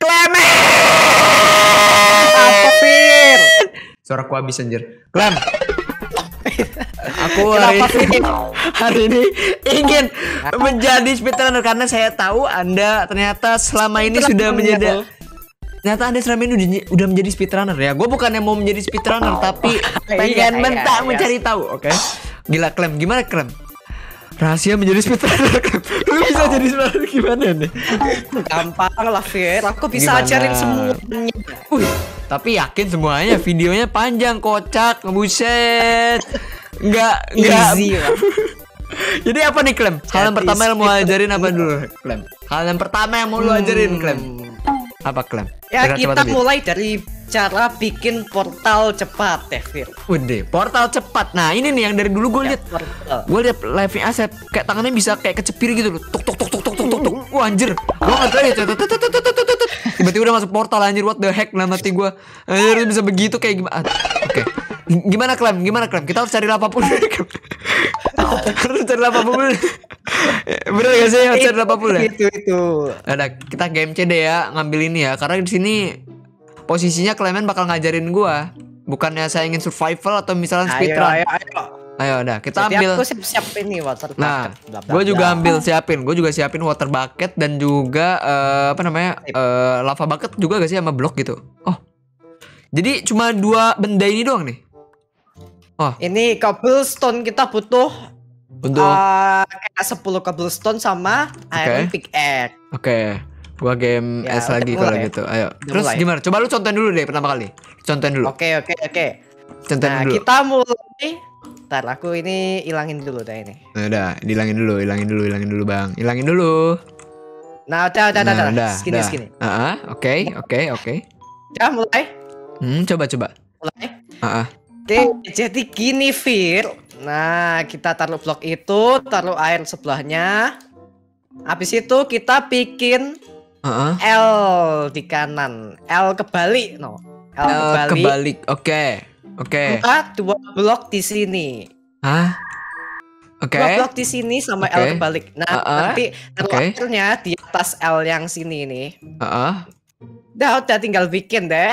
Apa, Fir? Suara ku habis anjir. Clem. Aku hari ini ingin menjadi speedrunner karena saya tahu Anda ternyata selama ini sudah menjadi udah menjadi speedrunner ya. Gue bukan yang mau menjadi speedrunner tapi pengen mencari tahu. Oke. Gila Clem, gimana Clem? Rahasia menjadi speedrunner Clem. Lu bisa jadi speedrunner gimana nih? Gampang lah Fir, aku bisa ajarin semuanya. Tapi yakin semuanya videonya panjang kocak, buset. Enggak easy lah. Jadi apa nih Clem? Hal yang pertama yang mau ajarin apa dulu Clem? Hal yang pertama yang mau lu ajarin Clem? Apa Clem? Ya kita mulai dari cara bikin portal cepat ya Fir. Udah, portal cepat. Nah ini nih yang dari dulu gue lihat. Gue lihat live-nya Asep, kayak tangannya bisa kayak kecepir gitu loh. Tuk tuk tuk tuk tuk tuk tuk tuk. Wah anjir. Gue nggak tahu ya. Tiba-tiba udah masuk portal anjir. What the heck lah mati gue. Anjir bisa begitu kayak gimana? Oke. Gimana Clem? Kita harus cari lava pun. Harus cari lava pun. Bener gak sih harus cari lava pun ya? Itu. Ada kita game C deh ya, ngambil ini ya. Karena di sini posisinya Clement bakal ngajarin gua. Bukannya saya ingin survival atau misalnya speedrun. Ayo udah, kita jadi ambil. Aku siap ini water bucket. Nah, gue juga siapin water bucket dan juga lava bucket juga gak sih sama blok gitu. Oh. Jadi cuma 2 benda ini doang nih. Oh. Ini cobblestone kita butuh untuk kayak 10 cobblestone sama iron pickaxe. Oke. Gua game S lagi kalau gitu. Ayo. Terus gimana? Coba lu contohin dulu deh pertama kali. Contohin dulu. Oke. Contohin dulu. Kita mulai. Ntar aku ini ilangin dulu dah ini. Nah, udah, hilangin dulu, Bang. Hilangin dulu. Nah, udah. Segini. Oke. Udah mulai? Coba. Mulai. Oke, jadi gini Fir. Nah, kita taruh blok itu, taruh air sebelahnya. Habis itu kita bikin L di kanan, L kebalik, no. L kebalik. Oke. Kita 2 blok di sini. Hah? Oke. 2 blok di sini sama L kebalik. Nah, nanti taruh airnya di atas L yang sini nih. Udah tinggal bikin deh.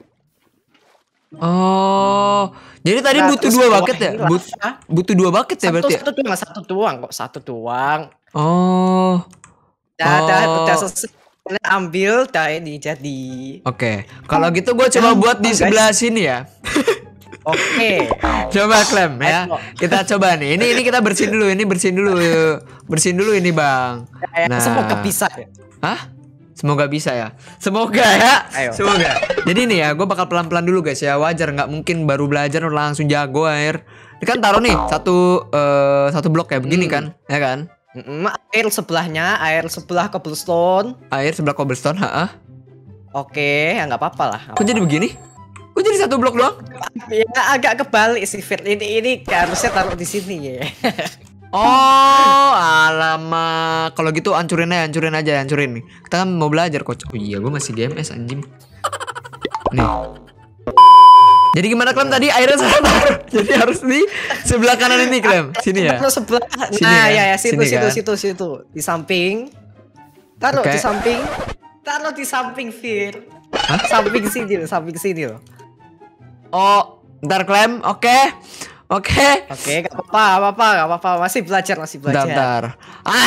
Oh, jadi tadi butuh 2 bucket ya? Butuh 2 bucket ya berarti? Satu doang. Oh. Udah selesai. Ambil, ini jadi. Oke. Kalau gitu gue coba buat di sebelah sini ya. Oke. Coba Clem ya. Kita coba nih. Ini kita bersihin dulu. Bersihin dulu ini Bang. Nah. Semoga bisa ya. Hah? Semoga bisa ya. Semoga ya. Ayo. Semoga. Jadi nih ya, gue bakal pelan-pelan dulu guys ya. Wajar, nggak mungkin baru belajar langsung jago air. Ini kan taruh nih satu blok kayak begini kan, ya kan? Air sebelahnya, air sebelah cobblestone. Air sebelah cobblestone, Oke, ya nggak apa-apa lah. Kok jadi begini? Kok jadi 1 blok doang? Ya agak kebalik sih Fit. Ini harusnya taruh di sini ya. Oh, alamak. Kalau gitu hancurin aja. Kita kan mau belajar coach. Oh iya, gue masih GMS anjing. Nih. Jadi gimana Clem tadi airnya salah? Jadi harus di sebelah kanan ini Clem. Sini ya. Sebelah. Nah, ya situ. Di samping. Taruh di samping. Taruh di samping Fir. Samping sini loh. Oh, ntar Clem. Oke, gak apa-apa, masih belajar. Bentar.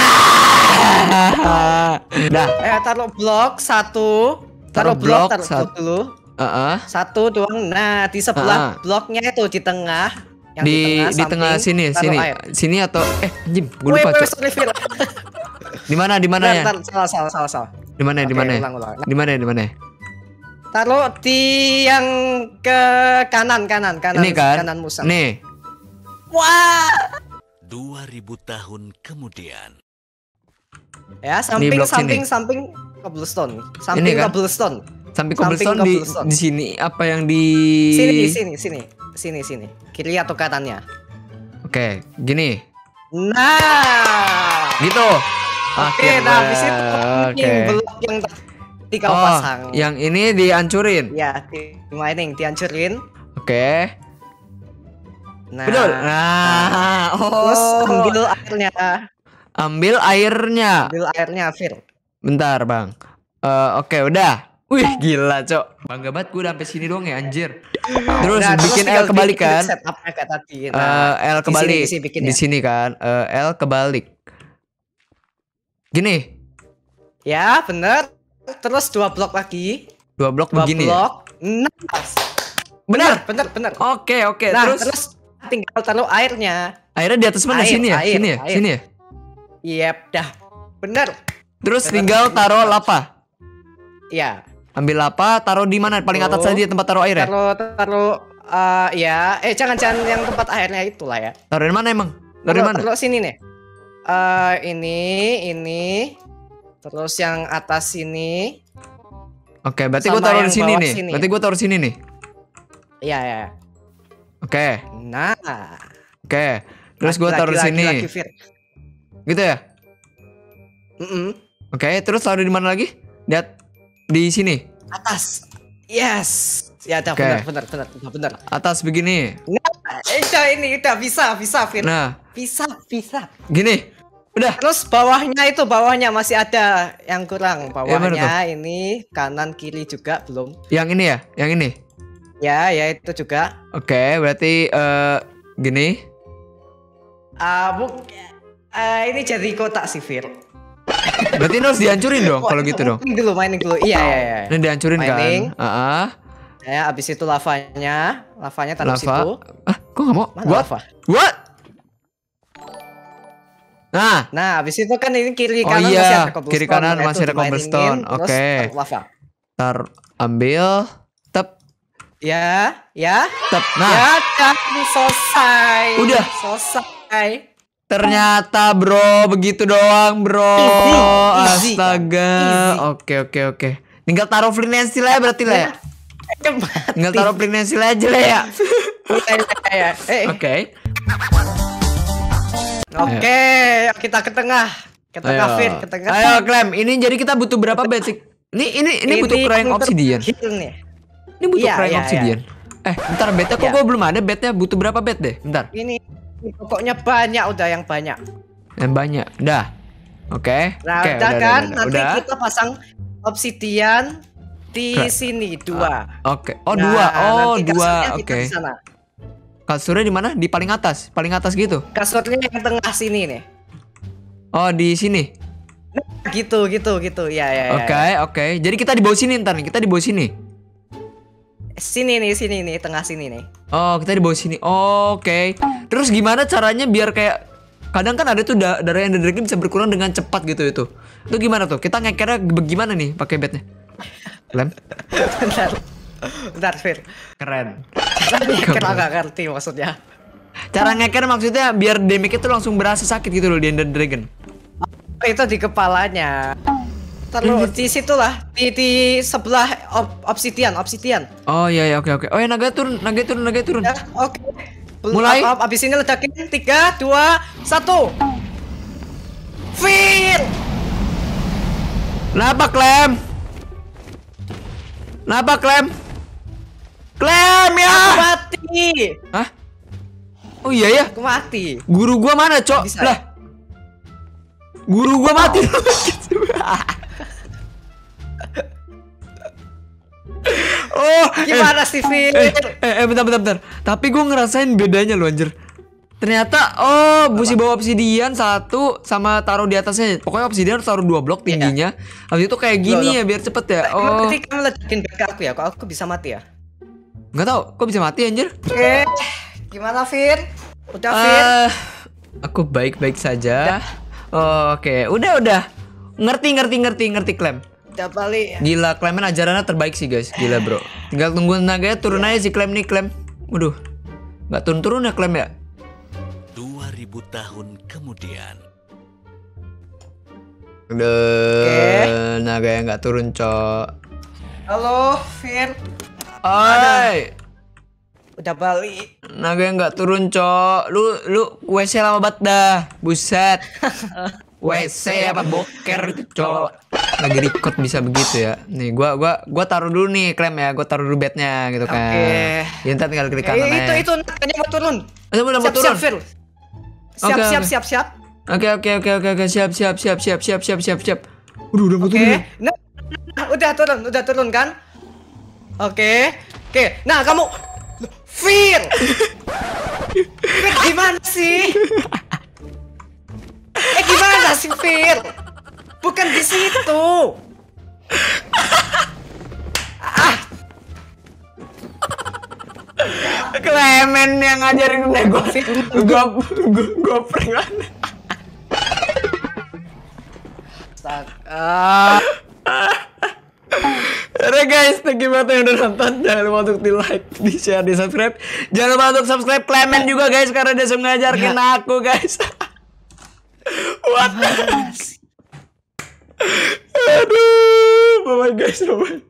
Dah. Taruh blok 1. Taruh blok dulu. 1 doang. Nah, di sebelah bloknya itu di tengah. Yang di tengah sini. Sini atau anjing, gue lupa. Di mana ya? Salah. Di mana? Taruh di yang ke kanan. Ini kan? Kanan musang. Nih. Wah. 2000 tahun kemudian. Ya, samping cobblestone. Samping kan? cobblestone. Samping cobblestone di sini apa yang di sini. Kiri atau kanannya? Oke, gini. Nah. Gitu. Oke, nah habis itu blok yang tadi kau pasang. Yang ini dihancurin. Ya, dihancurin. Oke. Nah. Betul. Terus ambil airnya. Ambil airnya, Fir. Bentar, Bang. Oke, udah. Wih gila cok. Bangga banget gue udah sampai sini doang ya anjir. Terus Nah, bikin tinggal L kebalik bikin kan. setupnya kayak tadi. L kebalik bikin di sini kan. L kebalik. Gini. Ya bener. Terus 2 blok lagi. 2 blok 2 begini blok. ya. Bener. Benar. Bener. Oke. Nah, Terus terus tinggal taruh airnya. airnya di atas mana? Sini ya? Sini ya? Yep, dah. Bener. Terus tinggal taruh lava. Ya. Ambil lava, taruh di mana? Paling atas saja tempat taruh air ya? Taruh ya. Jangan yang tempat airnya itulah ya. Taruh di mana emang? Taruh di mana? Taruh sini nih. Ini. Terus yang atas sini. Oke, berarti gue taruh di sini nih. Sini. Berarti gue taruh sini nih. Iya, ya. Oke. Nah. Oke. Terus gue taruh di sini. Gitu ya? Oke, terus taruh di mana lagi? Lihat di sini. Atas. Yes. Ya, udah benar. Atas begini. Nah, ini udah bisa, Fir. Nah, bisa. gini. Udah. Terus bawahnya masih ada yang kurang. Bawahnya ini kanan kiri juga belum. Yang ini ya? Yang ini. Ya itu juga. Oke, berarti gini. Ini jadi kotak sih, Fir. Berarti ini harus dihancurin dong kalau gitu dong. Mining dulu. Iya. Ini dihancurin mining. Kan? Ya, abis itu lavanya taruh situ. Kok nggak mau? Mana lava? What? Nah, abis itu kan ini kiri kanan masih ada cobblestone. Kiri kanan masih ada cobblestone. Oke. Ambil. Tep. Ya. Tep. Nah. Ya, selesai. Udah. Selesai. Ternyata bro, begitu doang bro. Easy, astaga. Easy. Oke. Tinggal taruh flint steel aja berarti lah ya. Tinggal taruh flint steel aja lah ya. Oke. Oke, kita ke tengah. Ke tengah, Fir, ke tengah. Ayo, Clem. Ini jadi kita butuh berapa basic? Ini butuh crying obsidian. Ini butuh crying obsidian. Bentar, bednya kok gue belum ada bednya. Butuh berapa bed deh? Bentar. Ini pokoknya banyak, udah yang banyak. Yang banyak. Udah. Oke. Nah, udah kan? Nanti kita pasang obsidian di sini 2. Oke. Oh, 2. Oh, 2. Oke. Kasurnya di mana? Di paling atas gitu. Kasurnya yang tengah sini nih. Oh, di sini. Gitu. Ya. Oke. Jadi kita di bawah sini ntar nih. Kita di bawah sini. Sini nih, tengah sini nih. Oh, kita di bawah sini. Oke. Terus gimana caranya biar kayak kadang kan ada tuh darah Ender Dragon bisa berkurang dengan cepat gitu itu. Itu gimana tuh? Kita ngekernya gimana nih pakai bednya? Lem. Bentar, Fir. Keren. Kita nggak ngerti maksudnya. Cara ngeker maksudnya biar damage itu langsung berasa sakit gitu loh di Ender Dragon. Itu di kepalanya. Terus di situlah di sebelah obsidian. Oh iya oke. Oh ya naga turun. Ya, oke. Mulai. Abis ini ledakin 3, 2, 1. Fir. Kenapa Clem? Clem ya. Aku mati. Hah? Oh iya ya. Aku mati. Guru gua mana, Cok? Lah. Guru gua mati. Oh, gimana sih, Fir? Bentar. Tapi gue ngerasain bedanya loh anjir. Ternyata busi bawa obsidian 1 sama taruh di atasnya. Pokoknya obsidian harus taruh 2 blok tingginya. Habis itu kayak gini ya biar cepet ya. Oh. Berarti kamu ledakin ke aku ya? Kok aku bisa mati ya? Nggak tahu, kok bisa mati anjir? Gimana, Fir? Udah, Fir? Aku baik-baik saja. Oke. Udah. Ngerti Clem. Udah balik. Gila, Clemen ajarannya terbaik sih guys. Gila bro. Tinggal tunggu naganya turun aja si Clem nih, Clem. Waduh. Nggak turun-turun ya Clem ya? 2000 tahun kemudian. Udah. Naganya nggak turun, Cok. Halo, Fir. Oi. Udah balik. Naganya nggak turun, Cok. Lu WC lama banget dah. Buset. WC apa boker itu, Cok. Lagi record bisa begitu ya. Nih gua taruh dulu nih Clem ya. Gua taruh dulu bednya gitu kan. Oke. Ya ntar tinggal klik kanan aja. Itu naganya mau turun. Udah mau turun. Siap, Fir. Siap. Oke. Siap. Udah mau turun. Nah, Udah turun kan? Oke. Nah, kamu Fir. Fir gimana sih? Gimana sih, Fir? Bukan di situ. Clement yang ngajarin gue prank. Oke guys, thank you banget yang udah nonton. Jangan lupa untuk di like, di share, di subscribe. Jangan lupa untuk subscribe Clement juga guys, karena dia sudah ngajarin aku guys. What? Aduh, bye bye guys, bye bye.